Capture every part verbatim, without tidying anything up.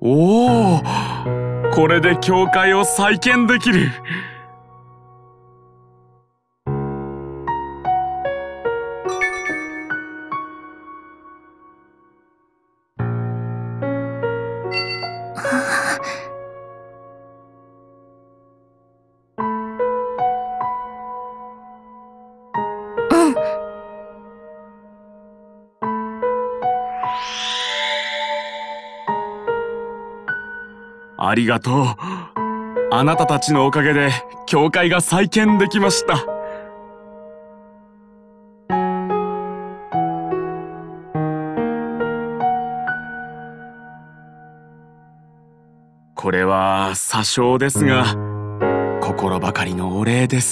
おお、これで教会を再建できる。ありがとう。あなたたちのおかげで教会が再建できました。これは些少ですが、心ばかりのお礼です。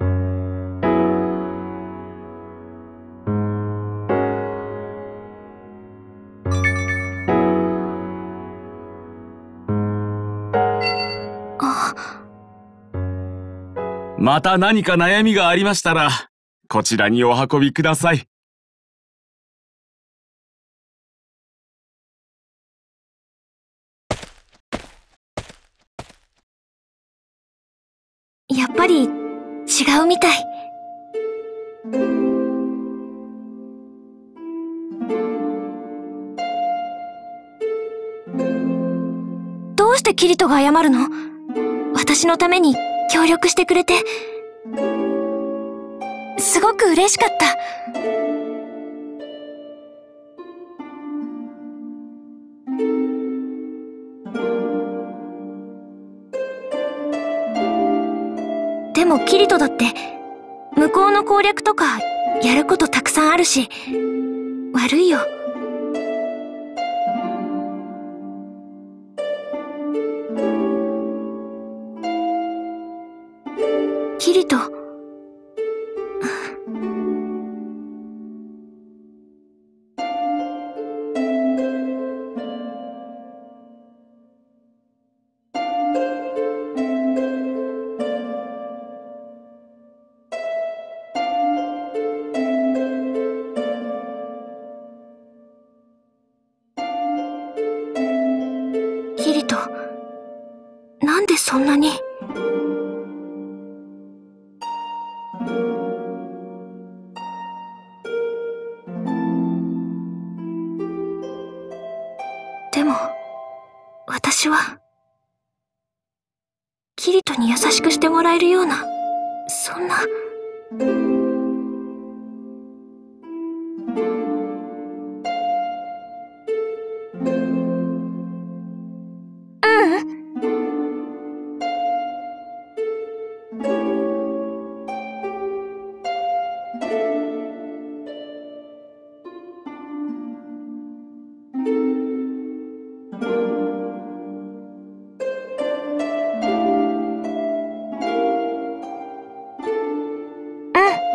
また何か悩みがありましたら、こちらにお運びください。 やっぱり違うみたい。どうしてキリトが謝るの？私のために協力してくれて、すごく嬉しかった。でもキリトだって向こうの攻略とかやることたくさんあるし、悪いよ。キリト。キリト、なんでそんなに。でも、私は、キリトに優しくしてもらえるような、そんな。うん。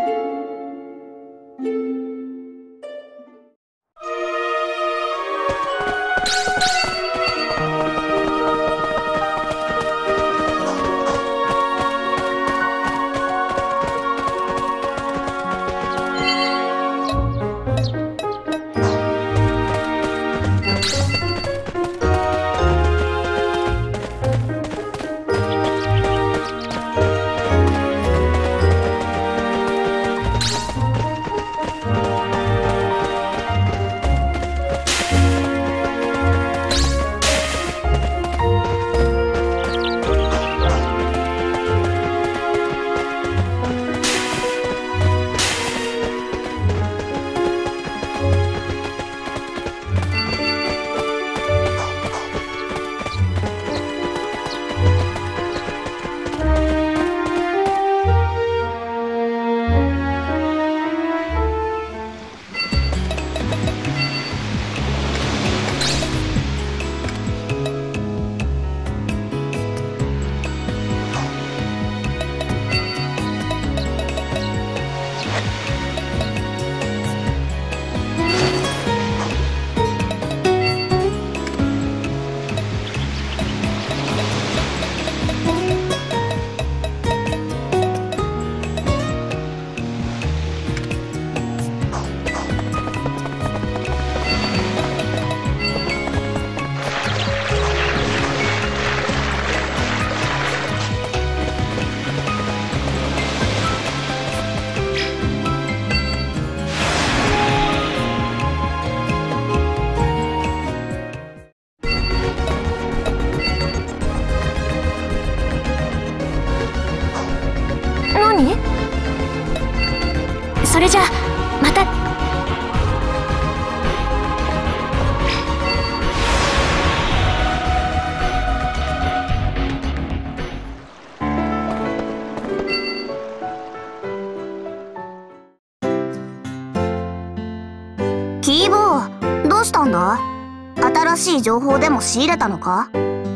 キーボー、どうしたんだ？新しい情報でも仕入れたのか？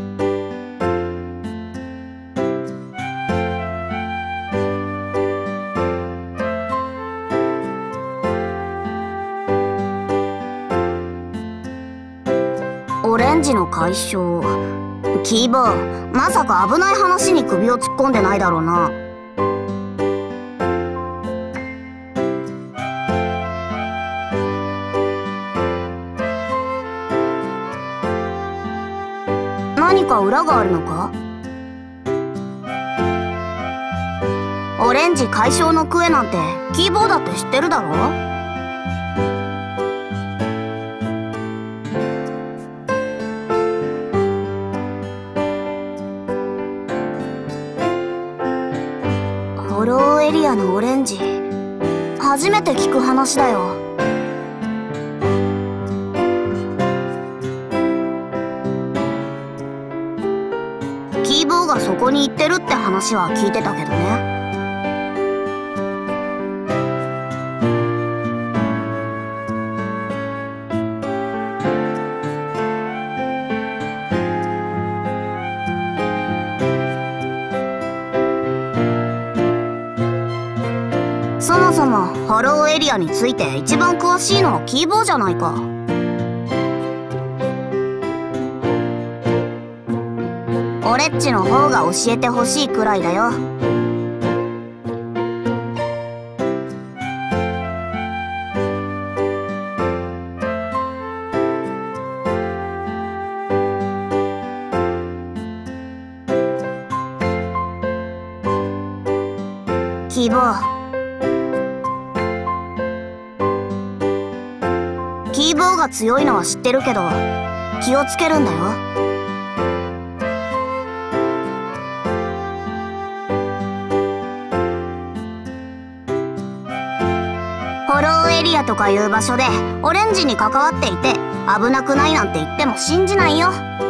オレンジの解消。キーボー、まさか危ない話に首を突っ込んでないだろうな。何か裏があるのか？オレンジ解消のクエなんてキーボーだって知ってるだろ？ホローエリアのオレンジ、初めて聞く話だよ。キーボーがそこに行ってるって話は聞いてたけどね。そもそもホローエリアについて一番詳しいのはキーボーじゃないか。俺っちの方が教えてほしいくらいだよ。キーボー、キーボーが強いのは知ってるけど気をつけるんだよ。ホローエリアとかいう場所でオレンジに関わっていて危なくないなんて言っても信じないよ。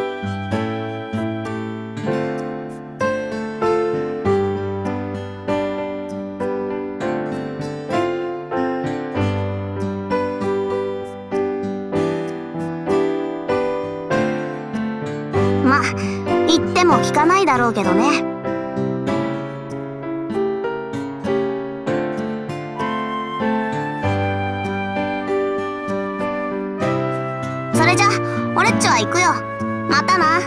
ま、言っても聞かないだろうけどね。それじゃ俺っちは行くよ。またな。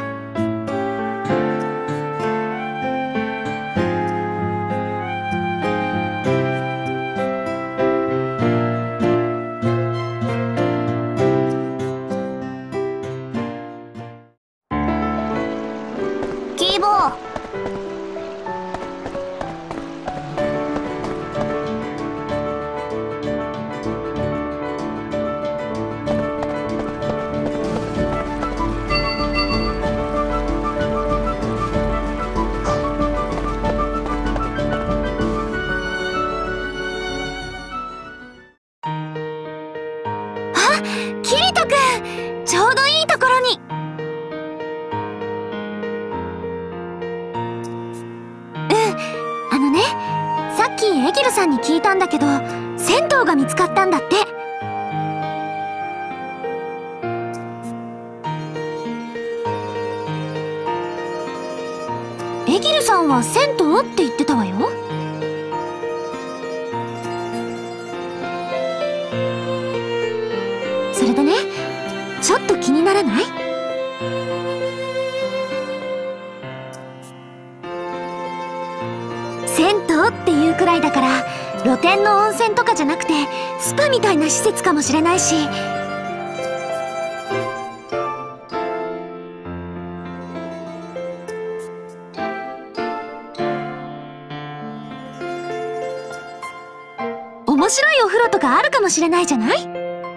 キーボー、 キリトくん、ちょうどいいところに。あのね、さっきエギルさんに聞いたんだけど、銭湯が見つかったんだって。エギルさんは銭湯って言ってたわよ。それでね、ちょっと気にならない？銭湯っていうくらいだから露天の温泉とかじゃなくてスパみたいな施設かもしれないし。面白いお風呂とかあるかもしれないじゃない？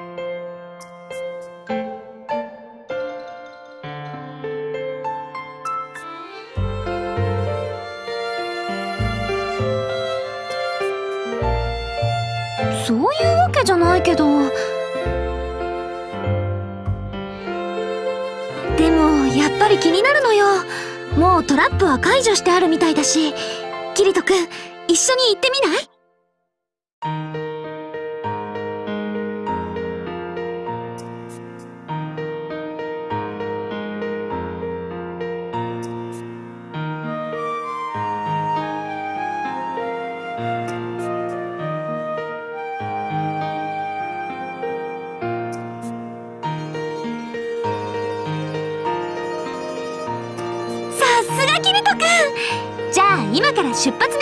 そういうわけじゃないけど。でもやっぱり気になるのよ。もうトラップは解除してあるみたいだし。キリトくん、一緒に行ってみない？ 今から出発ね。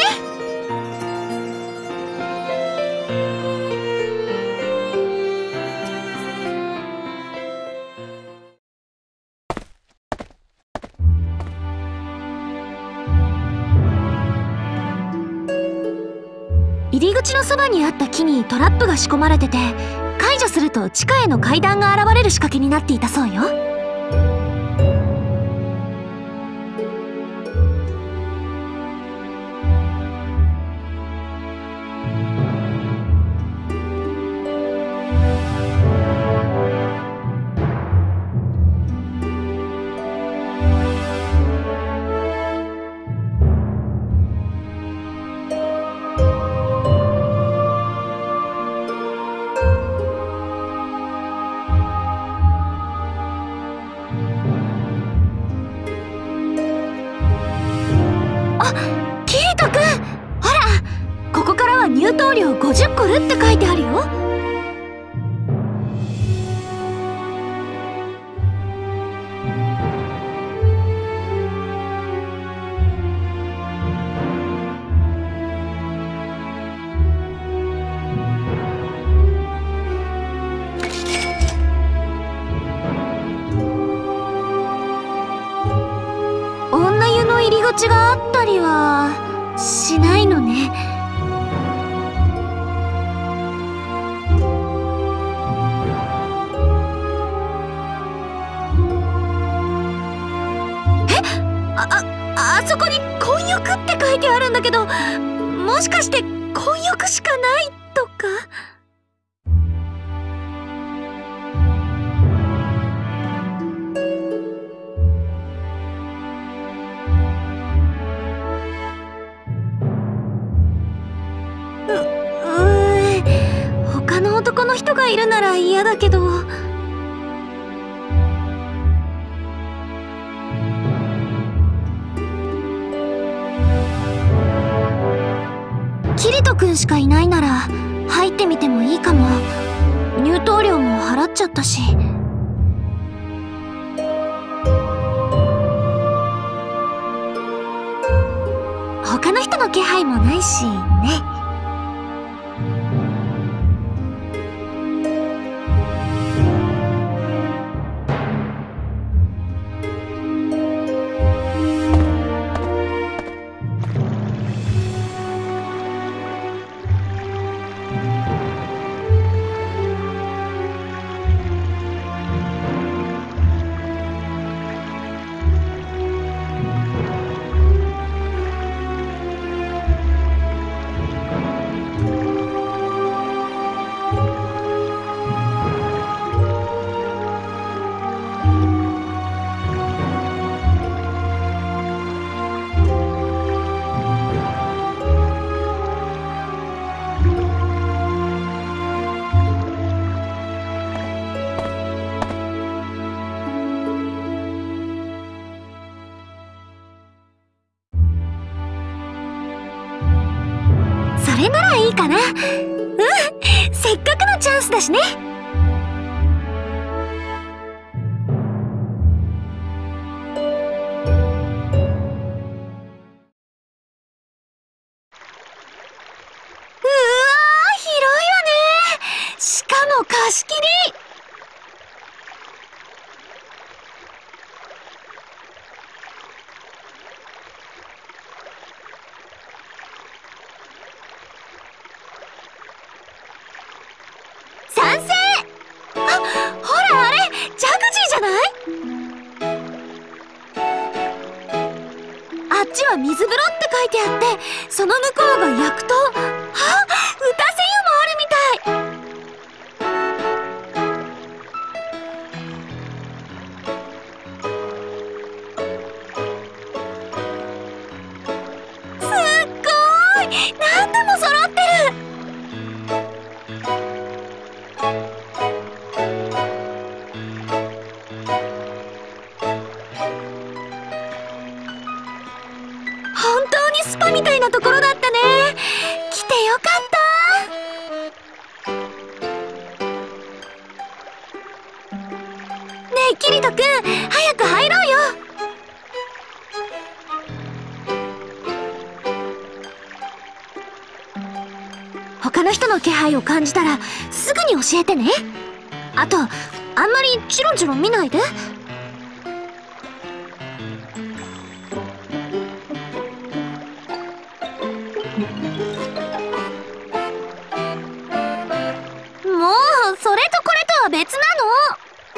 入り口のそばにあった木にトラップが仕込まれてて、解除すると地下への階段が現れる仕掛けになっていたそうよ。入湯料ごじゅっコルって書いてあるよ。女湯の入り口があったりはしないのね。あそこに混浴って書いてあるんだけど、もしかして混浴しかないとか？う、うーん、他の男の人がいるなら嫌だけど。キリト君しかいないなら入ってみてもいいかも。入湯料も払っちゃったし。他の人の気配もないしね。それならいいかな。うん、せっかくのチャンスだしね。うわー、広いわね。しかも貸し切り。賛成！あ、ほらあれ、ジャグジーじゃない？あっちは水風呂って書いてあって、その向こうが薬湯。あ、打たせ湯もあるみたい。すっごーい！何でも揃ってる。本当にスパみたいなところだったね。来てよかった。ねえキリト君、早く入ろうよ。 の人の気配を感じたらすぐに教えてね。あと、あんまりチロンチロン見ないで。もうそれとこれとは別なの。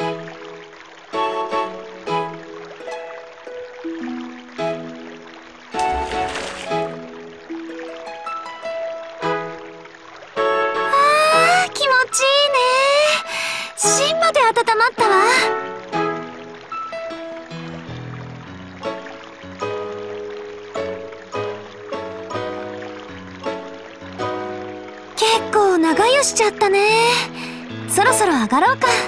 あー、気持ちいいね。芯まで温まったわ。結構長湯しちゃったね。そろそろ上がろうか。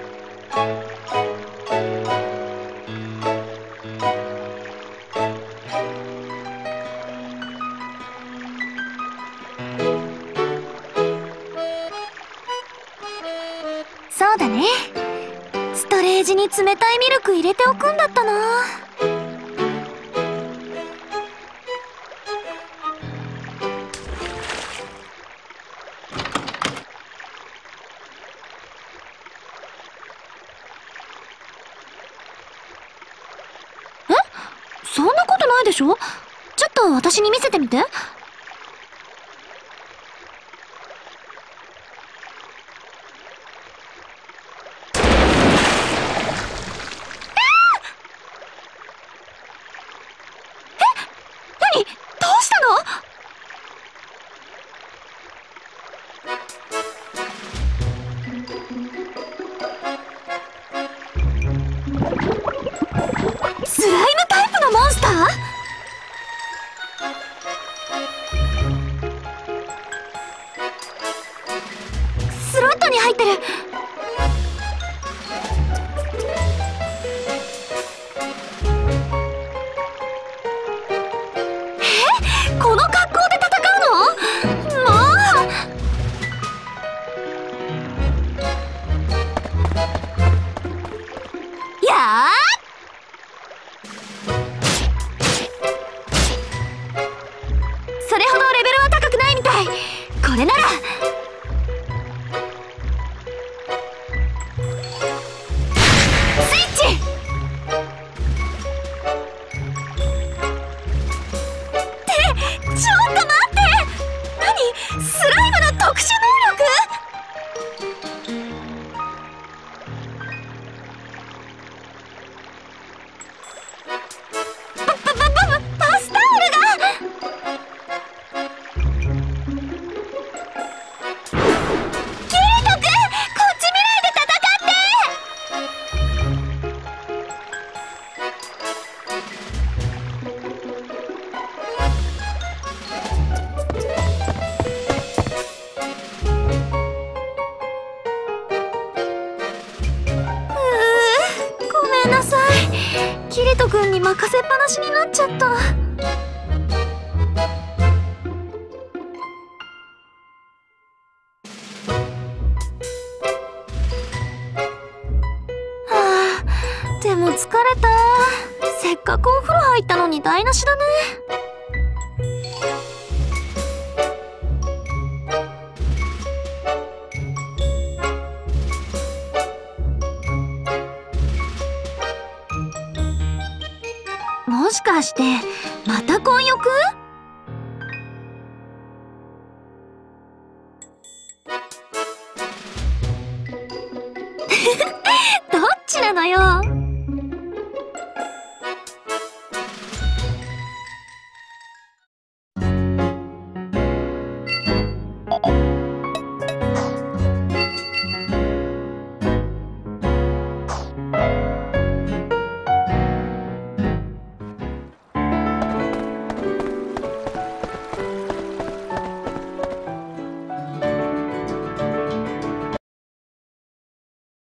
そうだね。ストレージに冷たいミルク入れておくんだったな。え？そんなことないでしょ？ちょっと私に見せてみて。どうしたの？スライムタイプのモンスター？スロットに入ってる。この格好で戦うの？もう！やー！それほどレベルは高くないみたい。これなら。スイッチ！ちょっと待って！何？スライムの特殊能力？パ、パ、パ、パ、パスタオルが！キリト君！こっち未来で戦って！ごめんなさい。キリト君に任せっぱなしになっちゃった。はあ、でも疲れた。せっかくお風呂入ったのに台無しだね。もしかしてまた混浴？どっちなのよ。